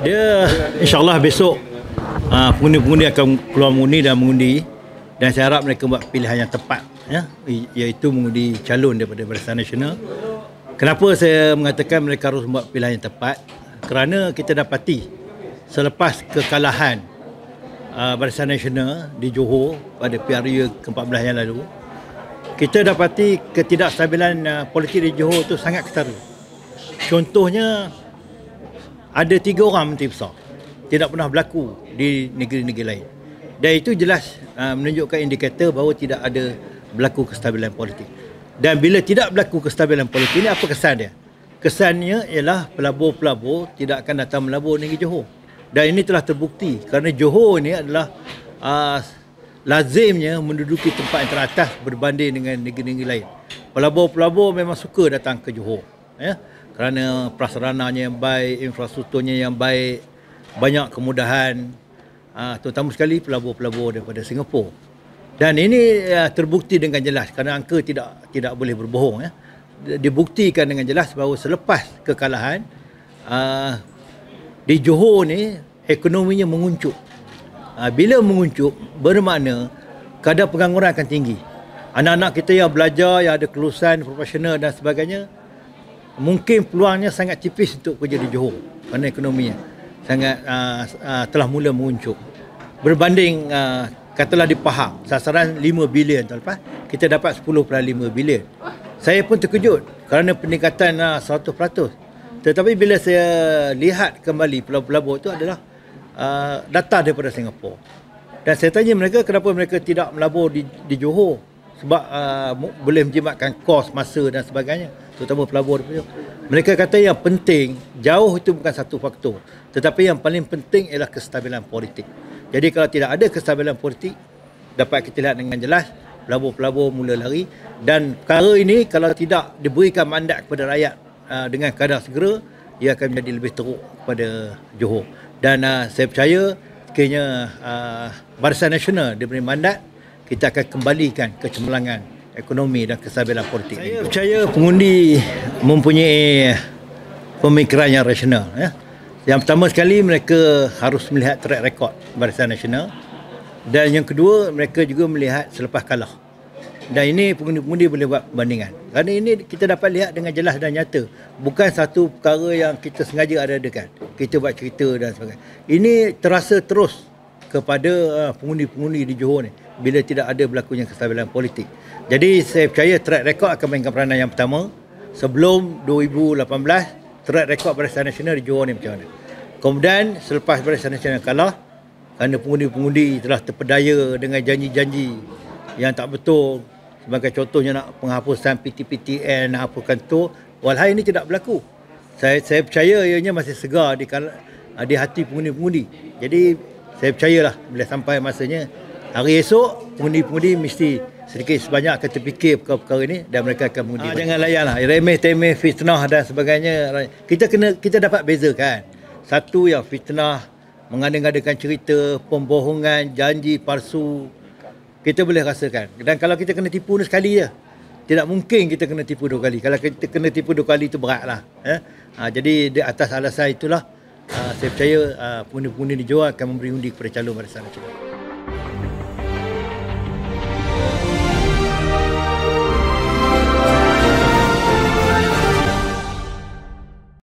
Dia insyaAllah besok pengundi-pengundi akan keluar mengundi dan mengundi, dan saya harap mereka buat pilihan yang tepat, ya, iaitu mengundi calon daripada Barisan Nasional. Kenapa saya mengatakan mereka harus buat pilihan yang tepat? Kerana kita dapati selepas kekalahan Barisan Nasional di Johor pada PRU ke-14 yang lalu, kita dapati ketidakstabilan politik di Johor itu sangat ketara. Contohnya, ada 3 orang menteri besar tidak pernah berlaku di negeri-negeri lain, dan itu jelas menunjukkan indikator bahawa tidak ada berlaku kestabilan politik. Dan bila tidak berlaku kestabilan politik ini, apa kesan dia? Kesannya ialah pelabur-pelabur tidak akan datang melabur negeri Johor, dan ini telah terbukti kerana Johor ini adalah lazimnya menduduki tempat yang teratas berbanding dengan negeri-negeri lain. Pelabur-pelabur memang suka datang ke Johor, ya, kerana prasarananya yang baik, infrastrukturnya yang baik, banyak kemudahan, terutama sekali pelabur-pelabur daripada Singapura. Dan ini terbukti dengan jelas kerana angka tidak boleh berbohong, ya. Dibuktikan dengan jelas bahawa selepas kekalahan di Johor ni ekonominya menguncup. Bila menguncup, bermakna kadar pengangguran akan tinggi. Anak-anak kita yang belajar, yang ada kelulusan profesional dan sebagainya, mungkin peluangnya sangat tipis untuk kerja di Johor kerana ekonominya sangat telah mula menguncup. Berbanding katalah di Pahang, sasaran 5 bilion tahun lepas, kita dapat 10.5 bilion. Saya pun terkejut kerana peningkatan 100%. Tetapi bila saya lihat kembali pelabur-pelabur itu adalah datang daripada Singapura. Dan saya tanya mereka kenapa mereka tidak melabur di Johor, sebab boleh menjimatkan kos, masa dan sebagainya, terutama pelabur. Mereka kata yang penting, jauh itu bukan satu faktor, tetapi yang paling penting ialah kestabilan politik. Jadi kalau tidak ada kestabilan politik, dapat kita lihat dengan jelas pelabur-pelabur mula lari, dan perkara ini kalau tidak diberikan mandat kepada rakyat dengan kadar segera, ia akan menjadi lebih teruk kepada Johor. Dan saya percaya sekiranya Barisan Nasional diberi mandat, kita akan kembalikan kecemerlangan ekonomi dan kestabilan politik. Saya percaya pengundi mempunyai pemikiran yang rasional, ya. Yang pertama sekali, mereka harus melihat track record Barisan Nasional, dan yang kedua, mereka juga melihat selepas kalah. Dan ini pengundi-pengundi boleh buat perbandingan. Kerana ini kita dapat lihat dengan jelas dan nyata. Bukan satu perkara yang kita sengaja ada-adakan. Kita buat cerita dan sebagainya. Ini terasa terus kepada pengundi-pengundi di Johor ni bila tidak ada berlakunya kestabilan politik. Jadi saya percaya track record akan mainkan peranan yang pertama. Sebelum 2018, track record Barisan Nasional di Johor ni macam mana. Kemudian selepas Barisan Nasional kalah, kerana pengundi-pengundi telah terpedaya dengan janji-janji yang tak betul, sebagai contohnya nak penghapusan PTPTN, nak hapuskan tu, walhal ini tidak berlaku. Saya percaya ianya masih segar di hati pengundi-pengundi. Jadi saya percayalah bila sampai masanya, hari esok pengundi-pengundi mesti sedikit sebanyak akan terfikir perkara-perkara ini dan mereka akan mengundi. Jangan layanlah remeh-temeh, fitnah dan sebagainya. Kita dapat bezakan. Satu yang fitnah, mengada-ngadakan cerita, pembohongan, janji palsu, kita boleh rasakan. Dan kalau kita kena tipu ni sekali je, tidak mungkin kita kena tipu 2 kali. Kalau kita kena tipu 2 kali itu beratlah. Jadi di atas alasan itulah saya percaya pengundi-pengundi di Johor akan memberi undi kepada calon Barisan Nasional.